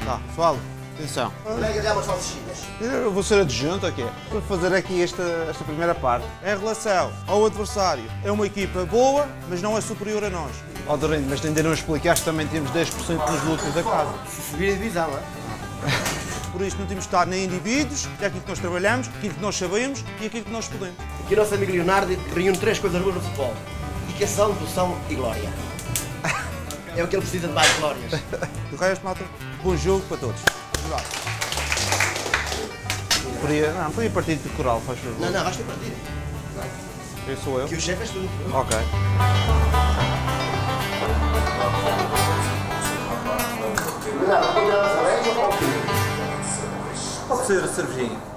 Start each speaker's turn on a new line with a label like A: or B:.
A: Tá, pessoal, atenção. Eu vou ser adjunto aqui. Vou fazer aqui esta primeira parte. Em relação ao adversário, é uma equipa boa, mas não é superior a nós. Ó, Dorrindo, mas ainda não explicaste, também temos 10% nos lucros da casa.
B: Se subir a divisão, é?
A: Por isso não temos de estar nem indivíduos, é aquilo que nós trabalhamos, aquilo que nós sabemos e aquilo que nós podemos.
B: Aqui o nosso amigo Leonardo reúne 3 coisas boas no futebol: dedicação, devoção e glória. É o que ele precisa de mais glórias.
A: Do resto, malta, bom jogo para todos. Podia partir de coral, faz favor.
B: Não, vais ter partido.
A: Eu sou eu.
B: Que o chefe és tu.
A: Ok. Pode ser a cervejinha.